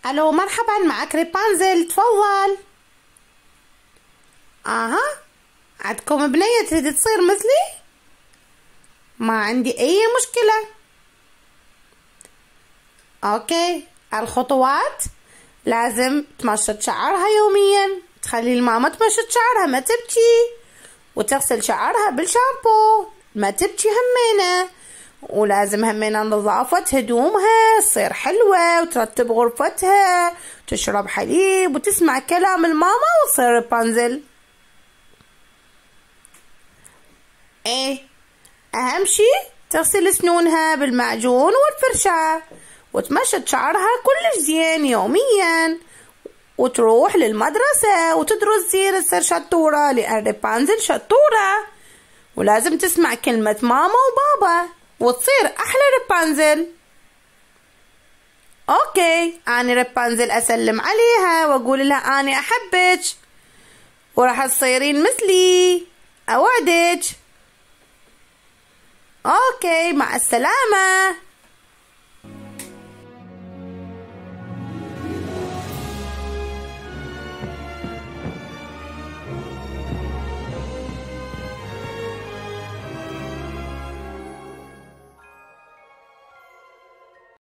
الو، مرحبا، معك ريبانزل، تفضل. اها، عندكم بنية تريد تصير مثلي؟ ما عندي اي مشكلة. اوكي، الخطوات: لازم تمشط شعرها يوميا، تخلي الماما تمشط شعرها ما تبكي، وتغسل شعرها بالشامبو ما تبكي همينة، ولازم همينة نظافة هدومها تصير حلوة، وترتب غرفتها، تشرب حليب، وتسمع كلام الماما، وتصير رابنزل. ايه، اهم شي تغسل سنونها بالمعجون والفرشاة، وتمشط شعرها كلش زين يوميا، وتروح للمدرسة وتدرس زين، تصير شطورة، لأن رابنزل شطورة، ولازم تسمع كلمة ماما وبابا، وتصير أحلى رابنزل. أوكي، أنا رابنزل أسلم عليها وأقول لها أنا أحبك، وراح تصيرين مثلي، أوعدك. أوكي، مع السلامة.